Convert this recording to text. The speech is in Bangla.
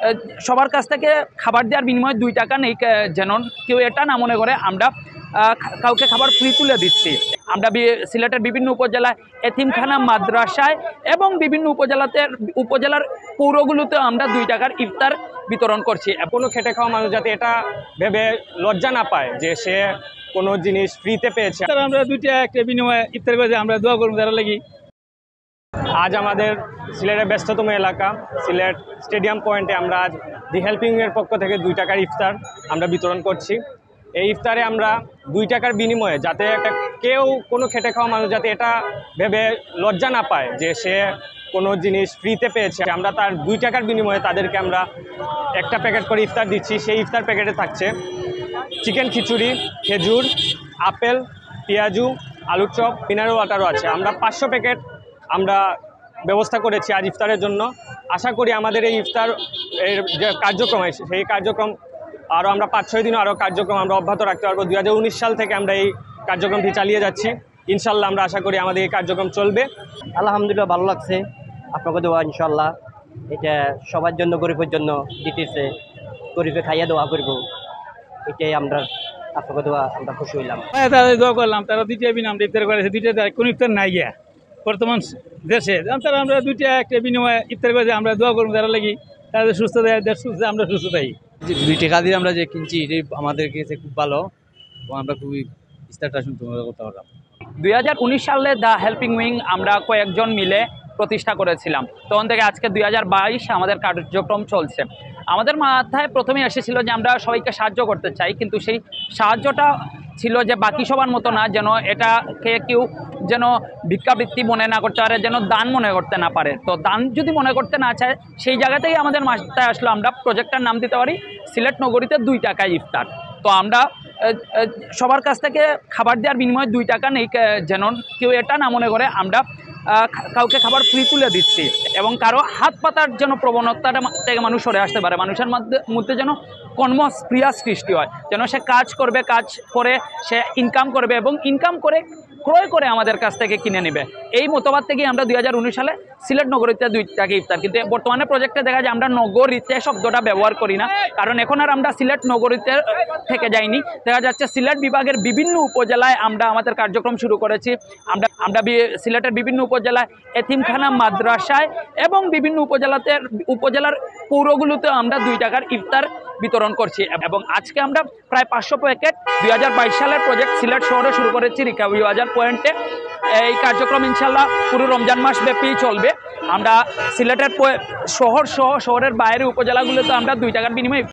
সবার কাছ থেকে খাবার দেওয়ার বিনিময়ে 2 টাকা নেই, যেন কেউ এটা না মনে করে আমরা কাউকে খাবার ফ্রি তুলে দিচ্ছি। আমরা সিলেটের বিভিন্ন উপজেলায়, এতিমখানা, মাদ্রাসায় এবং বিভিন্ন উপজেলার পৌরগুলোতে আমরা 2 টাকার ইফতার বিতরণ করছি। কোনো খেটে খাওয়া মানুষ যাতে এটা ভেবে লজ্জা না পায় যে সে কোনো জিনিস ফ্রিতে পেয়েছে। আমরা 2 টাকা একটা বিনিময়ে ইফতার করে আমরা দোয়া করব তারা লাগি। আজ আমাদের সিলেটের ব্যস্ততম এলাকা সিলেট স্টেডিয়াম পয়েন্টে আমরা আজ দি হেল্পিংয়ের পক্ষ থেকে 2 টাকার ইফতার আমরা বিতরণ করছি। এই ইফতারে আমরা 2 টাকার বিনিময়ে যাতে কেউ কোনো খেটে খাওয়া মানুষ যাতে এটা ভেবে লজ্জা না পায় যে সে কোনো জিনিস ফ্রিতে পেয়েছে, আমরা তার 2 টাকার বিনিময়ে তাদেরকে আমরা একটা প্যাকেট করে ইফতার দিচ্ছি। সেই ইফতার প্যাকেটে থাকছে চিকেন খিচুড়ি, খেজুর, আপেল, পেঁয়াজু, আলুর চপ, মিনারেল ওয়াটারও আছে। আমরা 500 প্যাকেট আমরা ব্যবস্থা করেছি আজ ইফতারের জন্য। আশা করি আমাদের এই ইফতার এর যে কার্যক্রম সেই কার্যক্রম আরও আমরা 5-6 দিনও আরও কার্যক্রম আমরা অব্যাহত রাখতে পারবো। 2019 সাল থেকে আমরা এই কার্যক্রমটি চালিয়ে যাচ্ছি। ইনশাল্লাহ আমরা আশা করি আমাদের এই কার্যক্রম চলবে। আলহামদুলিল্লাহ ভালো লাগছে, আপনাকে দেওয়া ইনশাল্লাহ এটা সবার জন্য, গরিবের জন্য দিতেছে, গরিবে খাইয়া দোয়া করব, এটাই আমরা আপনাকে দেওয়া আমরা খুশি হইলাম। তাদের দোয়া করলাম, তারা 2 টাকা বিনিময়ে আমরা ইফতার করেছে। 2 টাকা কোনো ইফতার নাই গিয়া বর্তমান দেশে, তারা আমরা 2 টাকা একটা বিনিময়ে ইফতার করেছে আমরা দোয়া করবো তারা লাগি, তাদের সুস্থ দেয়, দেশ সুস্থ, আমরা সুস্থ থাকি। 2 টাকা দিয়ে আমরা যে কিনছি এটাই আমাদের কাছে খুব ভালো, আমরা খুবই ইফতারটা শুনতে করতে পারলাম। 2019 সালে দ্য হেল্পিং উইং আমরা কয়েকজন মিলে প্রতিষ্ঠা করেছিলাম। তখন থেকে আজকে 2022 আমাদের কার্যক্রম চলছে। আমাদের মাথায় প্রথমেই এসেছিল যে আমরা সবাইকে সাহায্য করতে চাই, কিন্তু সেই সাহায্যটা ছিল যে বাকি সবার মতো না, যেন এটাকে কেউ যেন ভিক্ষাবৃত্তি মনে না করতে পারে, যেন দান মনে করতে না পারে। তো দান যদি মনে করতে না চায়, সেই জায়গাতেই আমাদের মাথায় আসলো আমরা প্রজেক্টটার নাম দিতে পারি সিলেট নগরীতে 2 টাকায় ইফতার। তো আমরা সবার কাছ থেকে খাবার দেওয়ার বিনিময়ে 2 টাকা নেই, যেন কেউ এটা না মনে করে আমরা কাউকে খাবার ফ্রি তুলে দিচ্ছি, এবং কারো হাত পাতার যেন প্রবণতাটা থেকে মানুষ সরে আসতে পারে, মানুষের মধ্যে যেন কর্মস্পৃহা সৃষ্টি হয়, যেন সে কাজ করবে, কাজ করে সে ইনকাম করবে এবং ইনকাম করে ক্রয় করে আমাদের কাছ থেকে কিনে নেবে। এই মতবাদ থেকেই আমরা 2019 সালে সিলেট নগরীতে 2 টাকা ইফতার। কিন্তু বর্তমানে প্রজেক্টে দেখা যায় আমরা নগরীতে শব্দটা ব্যবহার করি না, কারণ এখন আর আমরা সিলেট নগরীতে থেকে যাইনি। দেখা যাচ্ছে সিলেট বিভাগের বিভিন্ন উপজেলায় আমরা আমাদের কার্যক্রম শুরু করেছি। আমরা সিলেটের বিভিন্ন উপজেলায়, এতিমখানা, মাদ্রাসায় এবং বিভিন্ন উপজেলার পৌরগুলোতে আমরা 2 টাকার ইফতার বিতরণ করছি। এবং আজকে আমরা প্রায় 500 প্যাকেট 2022 সালের প্রজেক্ট সিলেট শহরে শুরু করেছি রিকাবি বাজার পয়েন্টে। এই কার্যক্রম ইনশাল্লাহ পুরো রমজান মাস ব্যাপী চলবে। আমরা সিলেটের শহরের বাইরে উপজেলাগুলোতে আমরা 2 টাকার বিনিময়ে